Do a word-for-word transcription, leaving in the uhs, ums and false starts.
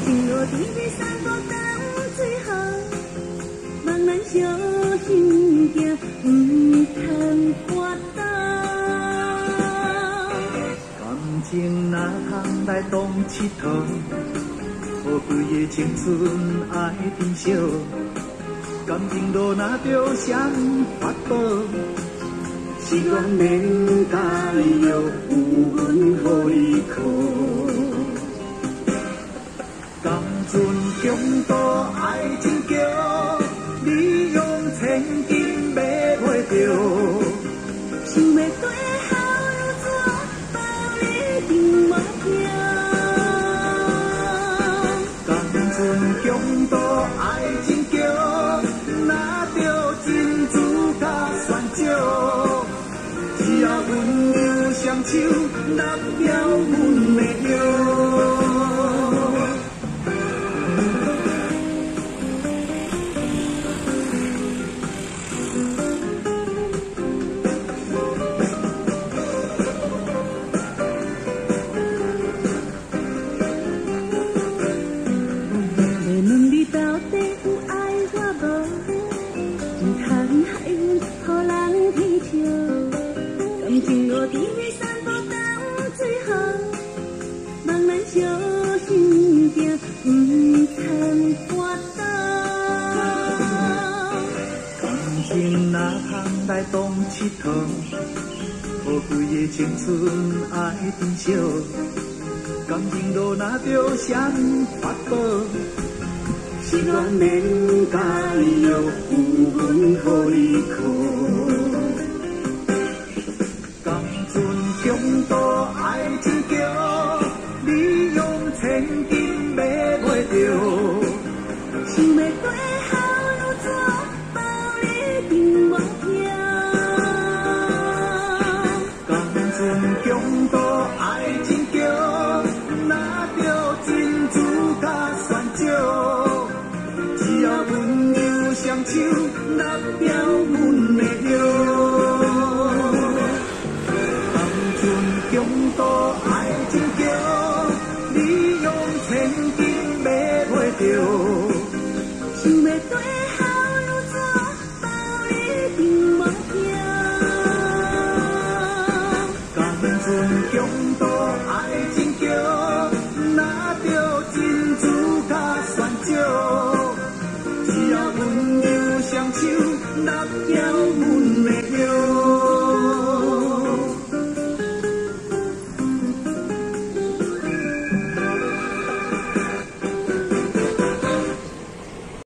情落地的山坡等最好，望咱小心行，唔通滑倒。 感情若通来当佚佗，宝贵的青春爱珍惜。感情路若着谁发宝？是阮免介意，有阮予你靠。甘准强度爱情桥，你用千金买袂着。 想要对好如纸，包你定无票。 甘准强度爱情桥，若着珍珠甲泉石。只要温柔双手，难了阮的腰。要问你到底有爱我无？唔通害阮，予人天笑。感情落地的山坡等最好，望咱小心行，唔通滑倒。 感情若通来当佚佗，宝贵的青春爱珍惜。感情路若着谁发宝？是阮免介意，有阮予你靠。强度爱情桥，你用千金买袂着。 想要对好如纸，包你定无票。 甘准强度爱情桥，若着珍珠甲泉石。只要温柔双手，难了阮的腰。强度爱情桥，你用千金买袂着。 想要对好如纸，包你定无票。 甘准强度爱情桥，若着珍珠甲泉石。只要温柔双手，难了阮。